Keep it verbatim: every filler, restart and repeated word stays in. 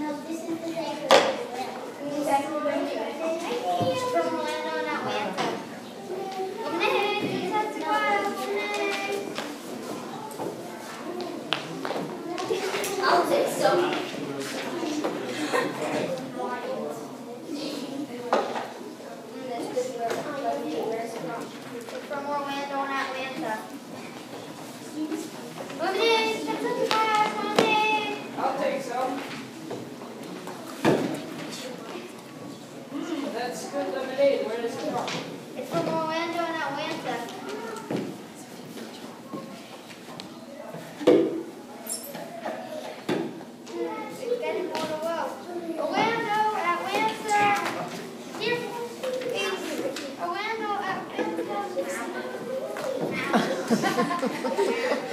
this is the day for this. From Orlando and Atlanta. Lemonade, that's wild lemonade. I'll take some. From Orlando and Atlanta. Lemonade, that's wild lemonade. I'll take some. That's good lemonade. Where does it from? It's from Orlando and Atlanta. It's getting more to go. Orlando, Atlanta. Here. Orlando, Atlanta.